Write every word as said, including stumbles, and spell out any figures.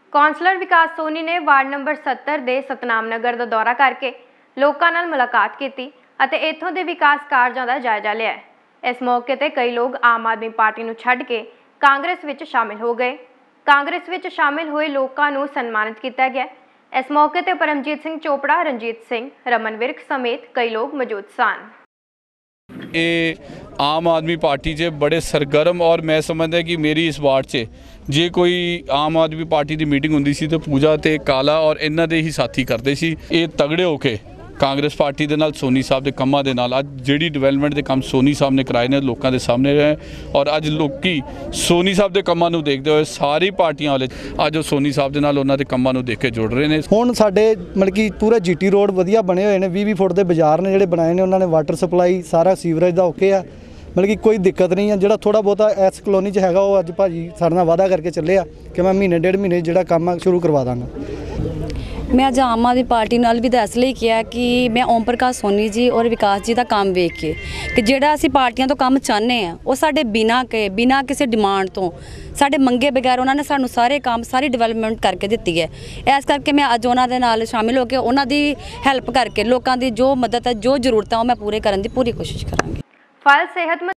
Councillor विकास सोनी ने ward number सत्तर के सतनाम नगर का दौरा करके लोगों नाल मुलाकात की ਅਤੇ इत्थों के विकास कार्यों का जायजा लिया। इस मौके पर कई लोग आम आदमी पार्टी नूं छड्ड के कांग्रेस विच शामिल हो गए। कांग्रेस विच शामिल हुए लोगों नूं सन्मानित किया गया। इस मौके पर परमजीत सिंह चोपड़ा, रंजीत सिंह, रमन विर्क समेत कई लोग मौजूद सन। ये आम आदमी पार्टी च बड़े सरगर्म और मैं समझदा कि मेरी इस वार्ड से जे कोई आम आदमी पार्टी की मीटिंग होंदी सी तो पूजा ते काला और इन्हां दे ही साथी करते सी। ये तगड़े होके कांग्रेस पार्टी दे नाल सोनी साहब के कामां दे नाल अज जिहड़ी डिवेलपमेंट के काम सोनी साहब ने कराए ने लोगों के सामने रहे और अज लोकी सोनी साहब के कामां नूं देखते हुए सारी पार्टियां वाले अज वो सोनी साहब के नाल उन्हां दे कामां नूं देख के जुड़ रहे हैं। हुण साडे मतलब कि पूरा जीटी रोड वधिया बने हुए हैं। बीस बीस फुट के बाजार ने जिहड़े बनाए ने उन्होंने वाटर सप्लाई सारा सीवरेज का ओके आ, मतलब कि कोई दिक्कत नहीं है। जो थोड़ा बहुता इस कलोनी च हैगा वो अज भाजी साडे नाल वादा करके चले आ कि मैं महीने डेढ़ महीने जो काम शुरू करवा दांगा। मैं अज आम आदमी पार्टी नाल भी दस लिए किया कि मैं ओम प्रकाश सोनी जी और विकास जी का काम वेख के कि जिहड़ा असीं पार्टियां तो काम चाहते हैं वो साडे बिना के बिना किसी डिमांड तो साडे मंगे बगैर उन्होंने सानू सारे काम सारी डिवेलपमेंट करके दित्ती है। इस करके मैं अज उन्हां दे नाल शामिल होकर उन्हां दी हैल्प करके लोगों की जो मदद है जो जरूरत है वो मैं पूरे करने की पूरी कोशिश करांगी। फल सेहत